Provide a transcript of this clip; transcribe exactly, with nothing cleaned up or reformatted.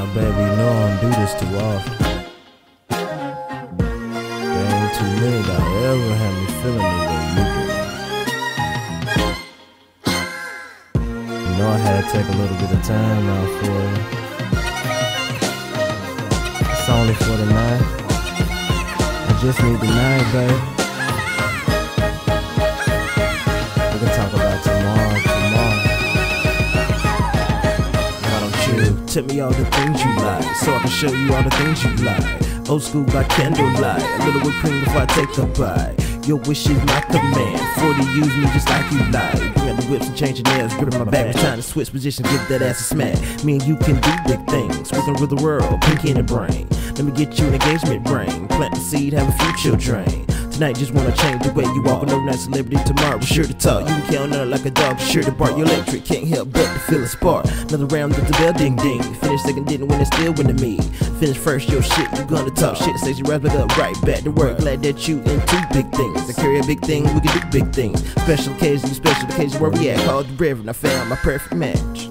baby, you know I don't do this too often. There ain't too many that ever have me feeling the way you do. You know I had to take a little bit of time out for you. It's only for the night. I just need the night, babe. We can talk about tomorrow, tomorrow. Why don't you tell me all the things you like, so I can show you all the things you like. Old school by candlelight, a little whipped cream before I take a bite. Your wish is my command, forty use me just like you like. Bring out the whips and change your nails, grip my back, it's time to switch positions, give that ass a smack. Me and you can do big things, we can rule the world, pinky in the brain. Let me get you an engagement ring, plant the seed, have a few children. Tonight just wanna change the way you walk, an overnight celebrity tomorrow, we're sure to talk. You can count on it like a dog, sure to bark. Your electric can't help but to feel a spark. Another round of the bell, ding ding. Finish second, didn't win, it's still winning me. Finish first, your shit, you gonna talk shit, says you wrap it up, right back to work. Glad that you into big things. I carry a big thing, we can do big things. Special occasion, special occasion, where we at? Called the river, and I found my perfect match.